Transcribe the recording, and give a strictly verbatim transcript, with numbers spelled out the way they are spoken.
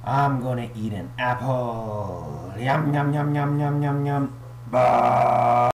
I'm gonna eat an apple. Yum, yum, yum, yum, yum, yum, yum. Bah.